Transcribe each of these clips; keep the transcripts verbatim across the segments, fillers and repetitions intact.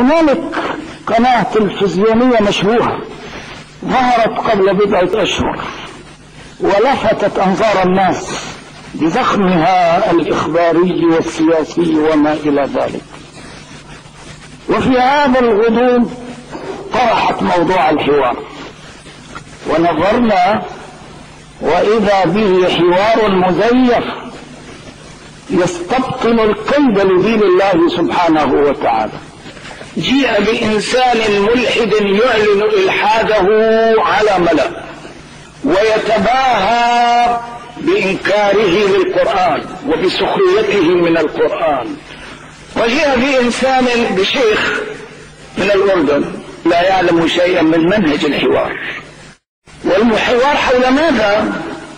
هنالك قناة تلفزيونية مشبوهة ظهرت قبل بضعة أشهر ولفتت أنظار الناس بزخمها الإخباري والسياسي وما إلى ذلك. وفي هذا الغضون طرحت موضوع الحوار، ونظرنا وإذا به حوار مزيف يستبطن الكيد لدين الله سبحانه وتعالى. جيء بإنسان ملحد يعلن إلحاده على ملأ ويتباهى بإنكاره للقرآن وبسخريته من القرآن، وجاء بإنسان بشيخ من الأردن لا يعلم شيئا من منهج الحوار. والحوار حول ماذا؟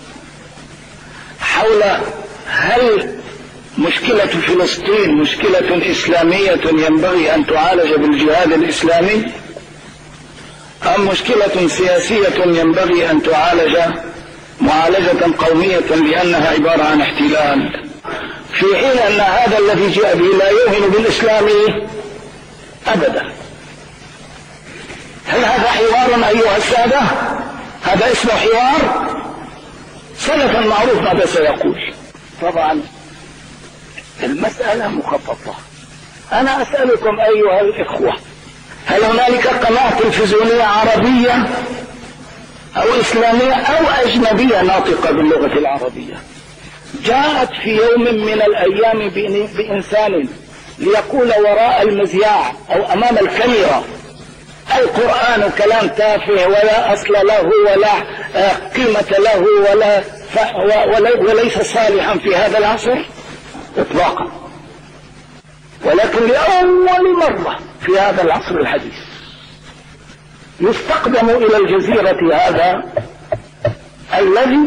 حول هل مشكلة فلسطين مشكلة إسلامية ينبغي أن تعالج بالجهاد الإسلامي، أم مشكلة سياسية ينبغي أن تعالج معالجة قومية لأنها عبارة عن احتلال، في حين أن هذا الذي جاء به لا يؤمن بالإسلام أبدا. هل هذا حوار أيها السادة؟ هذا اسمه حوار؟ سلفا معروف ماذا سيقول. طبعا المسألة مخططة. أنا أسألكم أيها الإخوة، هل هنالك قناة تلفزيونية عربية أو إسلامية أو أجنبية ناطقة باللغة العربية جاءت في يوم من الأيام بإنسان ليقول وراء المذياع أو أمام الكاميرا القرآن كلام تافه ولا أصل له ولا قيمة له ولا وليس صالحا في هذا العصر إطلاقا، ولكن لأول مرة في هذا العصر الحديث يستقدم إلى الجزيرة هذا الذي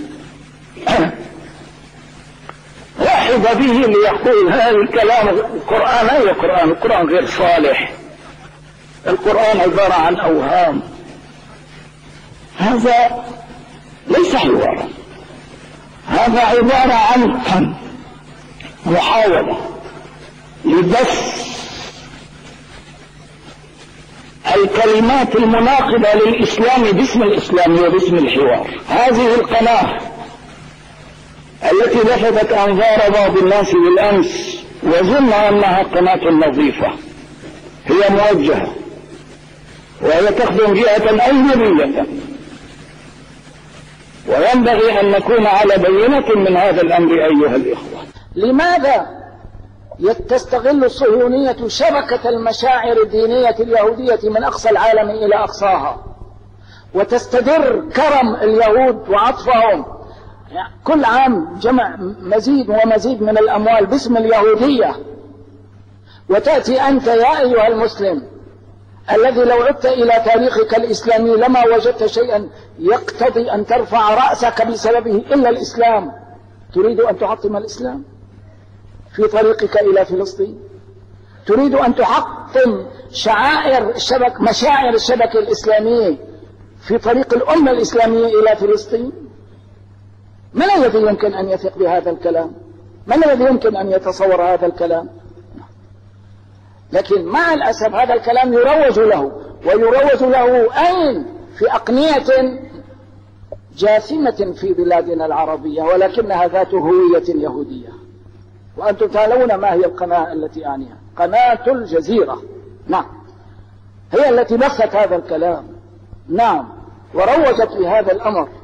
واحد به ليقول هذا الكلام القرآن أي قرآن؟ القرآن غير صالح، القرآن عبارة عن أوهام. هذا ليس حوارا، هذا عبارة عن محاولة لبث الكلمات المناقضة للإسلام باسم الإسلام وباسم الحوار. هذه القناة التي لفتت أنظار بعض الناس بالأمس وظن أنها قناة نظيفة هي موجهة وهي تخدم جهة أجنبية، وينبغي أن نكون على بينة من هذا الأمر أيها الإخوة. لماذا تستغل الصهيونية شبكة المشاعر الدينية اليهودية من أقصى العالم إلى أقصاها وتستدر كرم اليهود وعطفهم؟ كل عام جمع مزيد ومزيد من الأموال باسم اليهودية، وتأتي أنت يا أيها المسلم الذي لو عدت إلى تاريخك الإسلامي لما وجدت شيئا يقتضي أن ترفع رأسك بسببه إلا الإسلام، تريد أن تحطم الإسلام في طريقك إلى فلسطين، تريد أن تحطم شعائر الشبك مشاعر الشبكة الإسلامية في طريق الأمة الإسلامية إلى فلسطين. من الذي يمكن أن يثق بهذا الكلام؟ من الذي يمكن أن يتصور هذا الكلام؟ لكن مع الأسف هذا الكلام يروج له، ويروج له أين؟ في أقنية جاثمة في بلادنا العربية، ولكنها ذات هوية يهودية. وأنتم تعلمون ما هي القناة التي أعنيها؟ قناة الجزيرة، نعم، هي التي بثت هذا الكلام، نعم، وروجت لهذا الأمر.